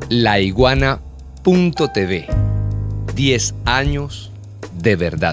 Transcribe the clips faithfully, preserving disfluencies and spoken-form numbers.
laiguana punto t v. diez años de verdad.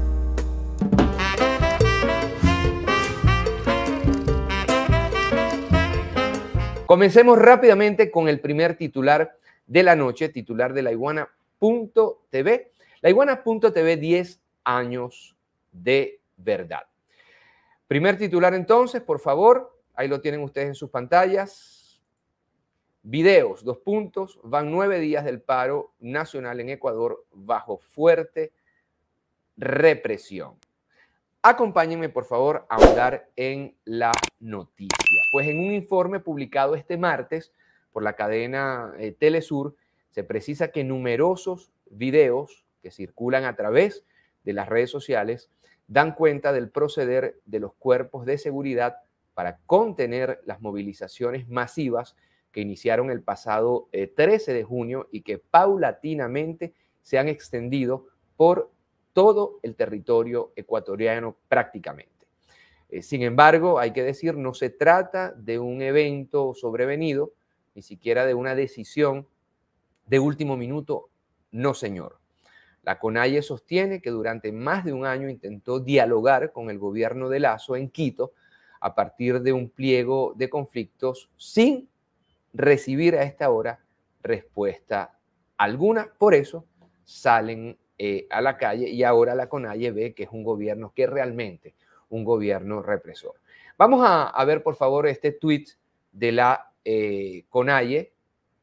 Comencemos rápidamente con el primer titular de la noche, titular de laiguana punto t v. laiguana punto t v, diez años de verdad. Primer titular entonces, por favor, ahí lo tienen ustedes en sus pantallas. Videos, dos puntos, van nueve días del paro nacional en Ecuador bajo fuerte represión. Acompáñenme, por favor, a ahondar en la noticia. Pues en un informe publicado este martes por la cadena eh, Telesur, se precisa que numerosos videos que circulan a través de las redes sociales dan cuenta del proceder de los cuerpos de seguridad para contener las movilizaciones masivas que iniciaron el pasado eh, trece de junio y que paulatinamente se han extendido por todo el territorio ecuatoriano prácticamente. Eh, sin embargo, hay que decir, no se trata de un evento sobrevenido, ni siquiera de una decisión de último minuto, no señor. La CONAIE sostiene que durante más de un año intentó dialogar con el gobierno de Lasso en Quito a partir de un pliego de conflictos sin recibir a esta hora respuesta alguna. Por eso salen eh, a la calle y ahora la CONAIE ve que es un gobierno que realmente un gobierno represor. Vamos a, a ver, por favor, este tweet de la eh, CONAIE.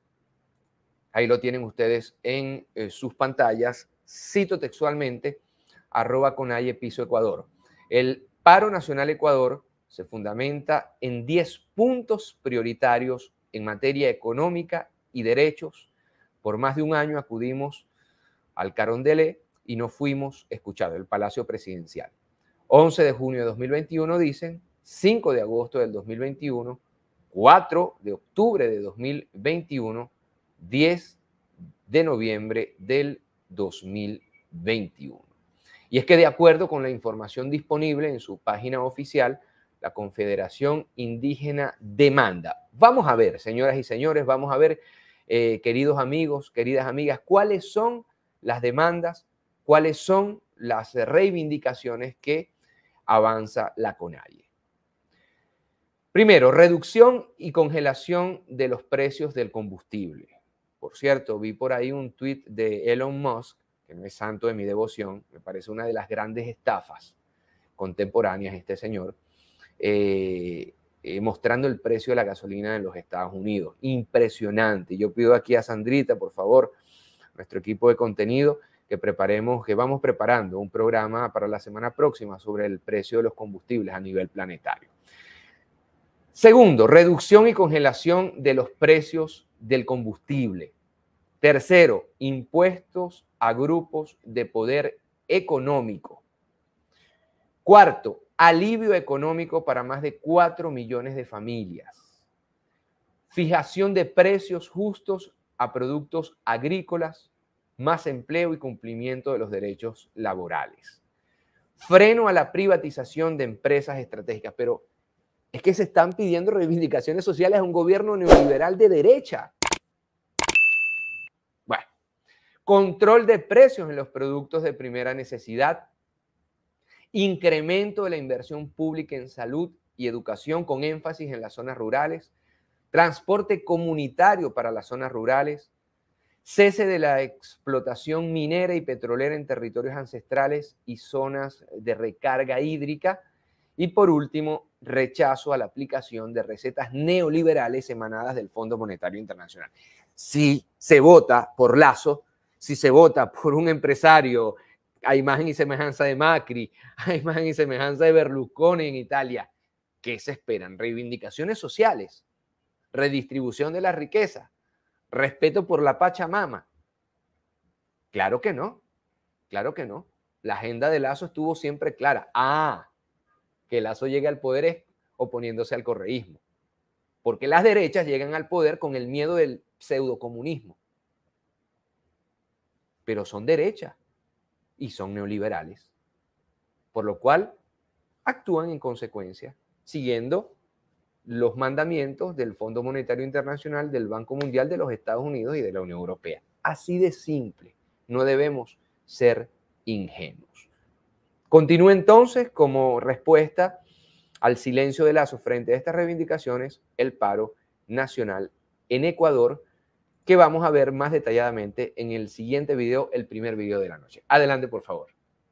Ahí lo tienen ustedes en eh, sus pantallas. Cito textualmente, arroba CONAIE piso Ecuador. El paro nacional Ecuador se fundamenta en diez puntos prioritarios en materia económica y derechos. Por más de un año acudimos al Carondelet y no fuimos escuchados, el Palacio Presidencial. once de junio de dos mil veintiuno dicen, cinco de agosto del dos mil veintiuno, cuatro de octubre de dos mil veintiuno, diez de noviembre del dos mil veintiuno. Y es que de acuerdo con la información disponible en su página oficial, la Confederación Indígena demanda. Vamos a ver, señoras y señores, vamos a ver, eh, queridos amigos, queridas amigas, cuáles son las demandas, cuáles son las reivindicaciones que avanza la CONAIE. Primero, reducción y congelación de los precios del combustible. Por cierto, vi por ahí un tuit de Elon Musk, que no es santo de mi devoción, me parece una de las grandes estafas contemporáneas este señor, eh, eh, mostrando el precio de la gasolina en los Estados Unidos. Impresionante. Yo pido aquí a Sandrita, por favor, nuestro equipo de contenido, que preparemos, que vamos preparando un programa para la semana próxima sobre el precio de los combustibles a nivel planetario. Segundo, reducción y congelación de los precios del combustible. Tercero, impuestos a grupos de poder económico. Cuarto, alivio económico para más de cuatro millones de familias. Fijación de precios justos a productos agrícolas, más empleo y cumplimiento de los derechos laborales. Freno a la privatización de empresas estratégicas, pero es que se están pidiendo reivindicaciones sociales a un gobierno neoliberal de derecha. Bueno, control de precios en los productos de primera necesidad, incremento de la inversión pública en salud y educación con énfasis en las zonas rurales, transporte comunitario para las zonas rurales, cese de la explotación minera y petrolera en territorios ancestrales y zonas de recarga hídrica, y por último, rechazo a la aplicación de recetas neoliberales emanadas del Fondo Monetario Internacional. Si se vota por Lasso, si se vota por un empresario a imagen y semejanza de Macri, a imagen y semejanza de Berlusconi en Italia, ¿qué se esperan? Reivindicaciones sociales, redistribución de la riqueza, respeto por la Pachamama. Claro que no, claro que no. La agenda de Lasso estuvo siempre clara. Ah, que Lasso llegue al poder es oponiéndose al correísmo, porque las derechas llegan al poder con el miedo del pseudocomunismo, pero son derechas y son neoliberales, por lo cual actúan en consecuencia, siguiendo los mandamientos del Fondo Monetario Internacional, del Banco Mundial, de los Estados Unidos y de la Unión Europea. Así de simple. No debemos ser ingenuos. Continúa entonces, como respuesta al silencio de Lazo frente a estas reivindicaciones, el paro nacional en Ecuador, que vamos a ver más detalladamente en el siguiente video, el primer video de la noche. Adelante, por favor.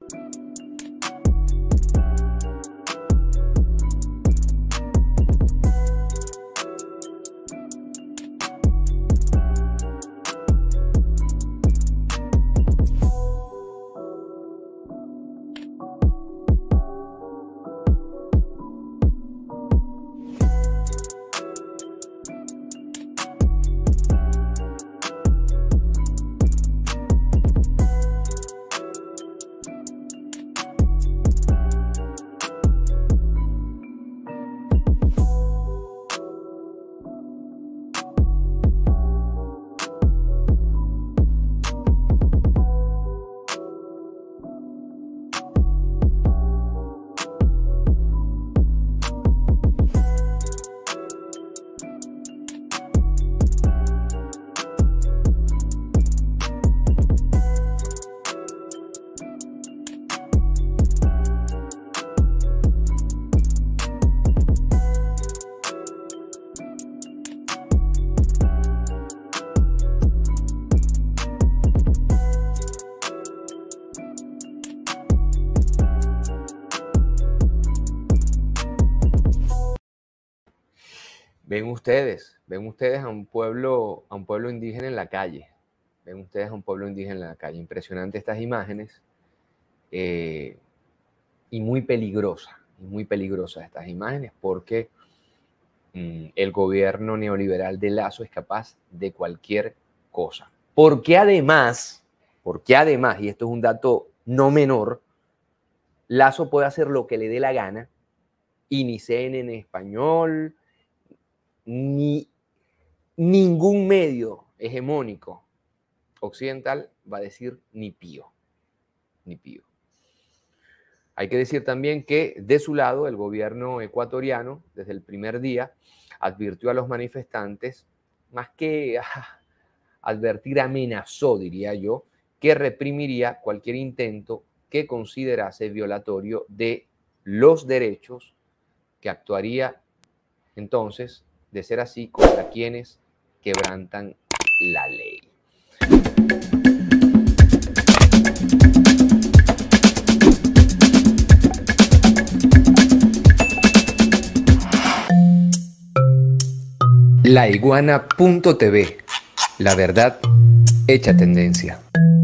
Ven ustedes, ven ustedes a un pueblo, a un pueblo indígena en la calle. Ven ustedes a un pueblo indígena en la calle. Impresionante estas imágenes eh, y muy peligrosas, muy peligrosas estas imágenes porque mm, el gobierno neoliberal de Lazo es capaz de cualquier cosa. Porque además, porque además, y esto es un dato no menor, Lazo puede hacer lo que le dé la gana y ni C N N en español, ni ningún medio hegemónico occidental va a decir ni pío, ni pío. Hay que decir también que de su lado el gobierno ecuatoriano desde el primer día advirtió a los manifestantes, más que ah, advertir, amenazó, diría yo, que reprimiría cualquier intento que considerase violatorio de los derechos, que actuaría entonces, de ser así, contra quienes quebrantan la ley. La Iguana punto T V, la verdad hecha tendencia.